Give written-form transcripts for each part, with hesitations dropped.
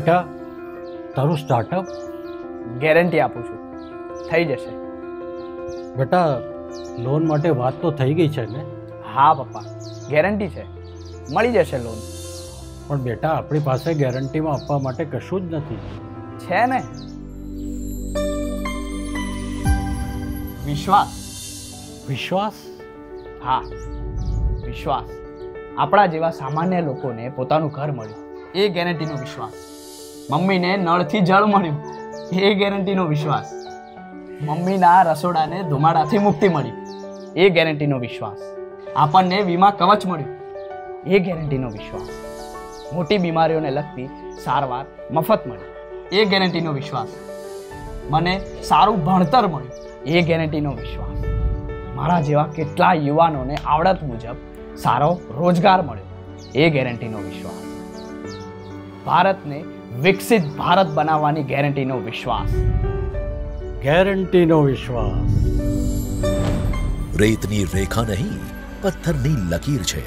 બેટા, તારું startup? Guarantee આપું છું, થઈ જશે. બેટા, લોન માટે વાત તો થઈ ગઈ છે ને? હા પપ્પા, ગેરંટી છે, મળી જશે લોન. પણ બેટા, આપણી પાસે ગેરંટીમાં આપવા માટે કશું જ નથી. છે ને, વિશ્વાસ. વિશ્વાસ? હા, વિશ્વાસ. આપણા જેવા સામાન્ય લોકોને પોતાનું ઘર મળ્યું, એ ગેરંટીનો વિશ્વાસ. મમ્મીને નળથી જળ મળ્યું, એ ગેરંટીનો વિશ્વાસ. મમ્મીના રસોડાને ધુમાડાથી મુક્તિ મળી, એ ગેરંટીનો વિશ્વાસ. આપણને વીમા કવચ મળ્યું, એ ગેરંટીનો વિશ્વાસ. મોટી બીમારીઓને લગતી સારવાર મફત મળી, એ ગેરંટીનો વિશ્વાસ. મને સારું ભણતર મળ્યું, એ ગેરંટીનો વિશ્વાસ. મારા જેવા કેટલા યુવાનોને આવડત મુજબ સારો રોજગાર મળ્યો, એ ગેરંટીનો વિશ્વાસ. ભારતને વિકસિત ભારત બનાવવાની ગેરંટીનો વિશ્વાસ. ગેરંટીનો વિશ્વાસ. રેતની રેખા નહીં, પથ્થરની લકીર છે.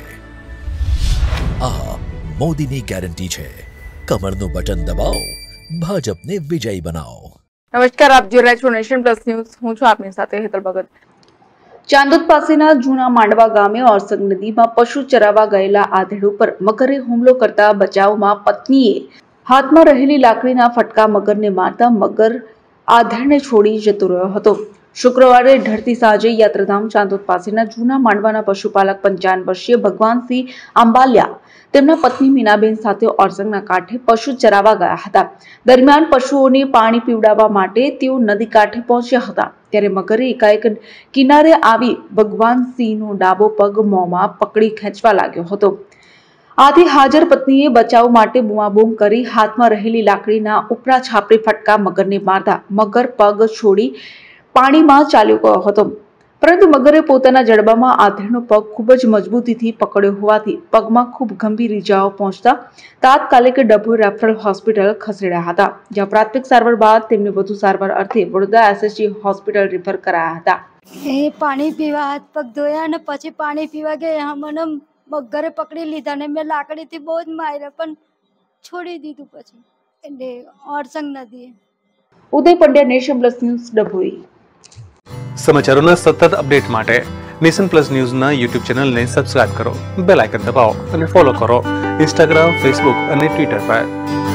આ મોદીની ગેરંટી છે. કમરનું બટન દબાવો, ભાજપને વિજયી બનાવો. નમસ્કાર, આપ જોઈ રહ્યા છો નેશન પ્લસ ન્યૂઝ. હું છું આપની સાથે હેતલ ભગત. ચાંદોદ પાસેના જૂના માંડવા ગામે ઓરસંગ નદીમાં પશુ ચરાવવા ગયેલા આધેડ ઉપર મગરે હુમલો કરતા બચાવમાં પત્નીએ હાથમાં રહેલી લાકડીના ફટકા મગરને મારતા મગર આધેડને છોડી જતો રહ્યો હતો. શુક્રવારે ઢળતી સાંજે યાત્રાધામ ચાંદોદ પાસેના જૂના માંડવાના પશુપાલક 55 વર્ષીય ભગવાનસિંહ આંબાલિયા તેમના પત્ની મીનાબેન સાથે ઓરસંગના કાંઠે પશુ ચરાવવા ગયા હતા. દરમિયાન પશુઓને પાણી પીવડાવવા માટે તેઓ નદી કાંઠે પહોંચ્યા હતા. ત્યારે મગરે એકાએક કિનારે આવી ભગવાનસિંહનો ડાબો પગ મોંમાં પકડી ખેંચવા લાગ્યો હતો. આથી હાજર પત્નીએ બચાવ માટે બૂમાબૂમ કરી હાથમાં રહેલી લાકડીના ઉપરા છાપરી ફટકા મગરને મારતા મગર પગ છોડી પાણીમાં ચાલ્યો ગયો હતો. પરંતુ મગરે પોતાના જડબામાં આધેડનો પગ ખૂબ જ મજબૂતીથી પકડ્યો હોવાથી પગમાં ખૂબ ગંભીર ઇજાઓ પહોંચતા તાત્કાલિક ડભોઈ રેફરલ હોસ્પિટલ ખસેડ્યા હતા, જ્યાં પ્રાથમિક સારવાર બાદ તેમને વધુ સારવાર અર્થે વડોદરા એસએસજી હોસ્પિટલ રિફર કરાયા હતા. એ પાણી પીવા હાથ પગ ધોયા અને પછી પાણી પીવા ગયા. મને મગરે પકડી લીધા ને મેં લાકડીથી બહુ જ માર્યા, પણ છોડી દીધું પછી એટલે ઓરસંગ નદીએ. Uday Pandya, nation plus news, Dabhoi. સમાચારોના સતત અપડેટ માટે નેશન પ્લસ ન્યૂઝના યુટ્યુબ ચેનલને સબસ્ક્રાઇબ કરો, બેલ આઇકન દબાવો અને ફોલો કરો ઇન્સ્ટાગ્રામ, ફેસબુક અને ટ્વિટર પર.